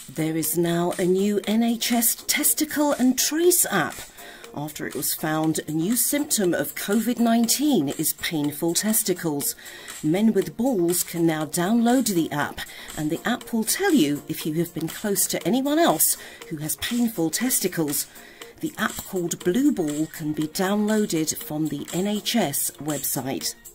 There is now a new NHS testicle and trace app. After it was found a new symptom of COVID-19 is painful testicles. Men with balls can now download the app, and the app will tell you if you have been close to anyone else who has painful testicles. The app called Blue Ball can be downloaded from the NHS website.